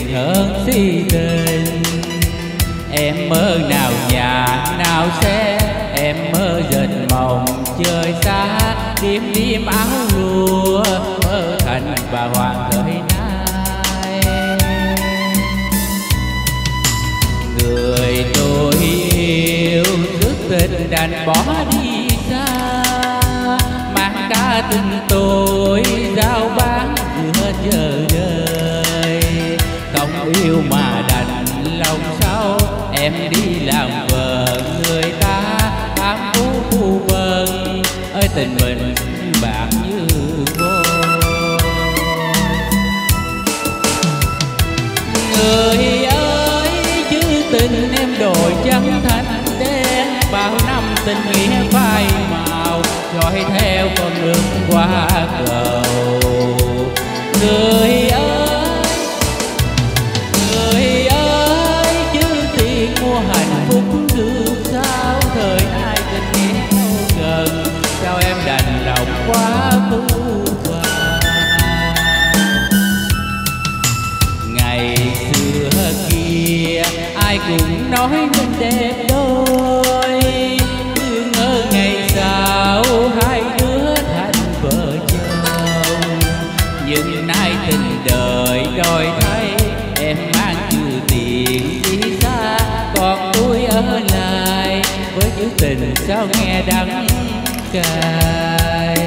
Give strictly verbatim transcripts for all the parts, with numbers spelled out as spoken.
tiền hơn si tình. Em mơ nào nhạc nào xe, em mơ dệt mộng trời xa, đêm đêm áo lụa mơ thành bà hoàng thời nay. Người tôi yêu rất tình đành bỏ đi xa, mang cả tình tôi giao bán giữa chờ đợi. Không yêu mà đành lòng sao em đi làm vợ người ta, ám phú phu vân ơi tình mình bạc như vôi. Người ơi chứ tình em đổi trắng thành đen, bao năm tình nghĩa phai màu dõi theo con đường qua cầu. Người ơi, người ơi chứ tiền mua hạnh phúc được sao, thời nay tình nghĩa đâu gần sao em đành lòng quá phũ phàng. Ngày xưa kia ai cũng nói mình đẹp đôi, cứ ngỡ ngày sau hai đứa thành vợ chồng. Nhưng nay tình đời đổi thay, em mang chữ tiền đi xa, còn tôi ở lại với chữ tình sao nghe đắng cay.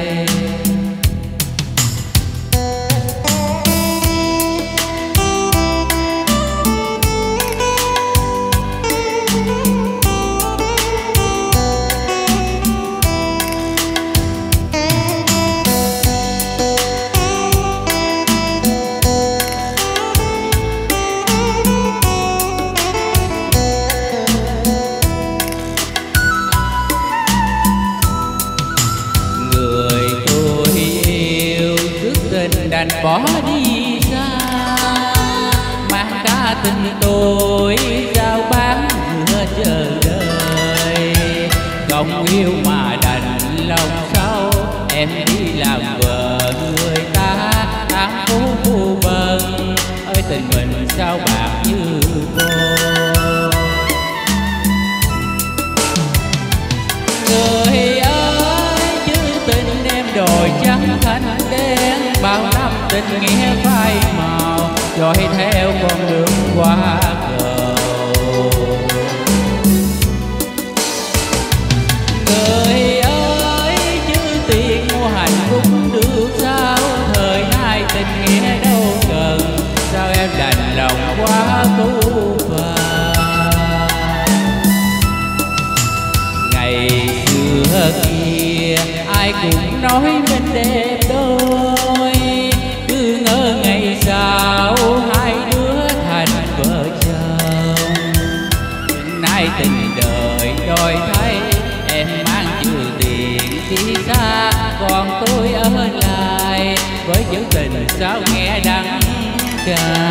Đành bỏ đi xa, mang cả tình tôi giao bán giữa chờ đợi. Không yêu mà đành lòng sao em đi làm vợ người ta, ám phú phu vân ơi tình mình sao bạc như vôi. Người ơi chứ tình em đổi trắng thành đen, bao năm tình nghĩa phai màu dõi theo con đường qua cầu. Người ơi chứ tiền mua hạnh phúc được sao, thời nay tình nghĩa đâu cần sao em đành lòng quá phũ phàng. Ngày xưa kia ai cũng nói mình đẹp đôi, cứ ngỡ ngày sau hai đứa thành vợ chồng. Nhưng nay tình đời đổi thay, em mang chữ tiền đi xa, còn tôi ở lại với chữ tình sao nghe đắng cay.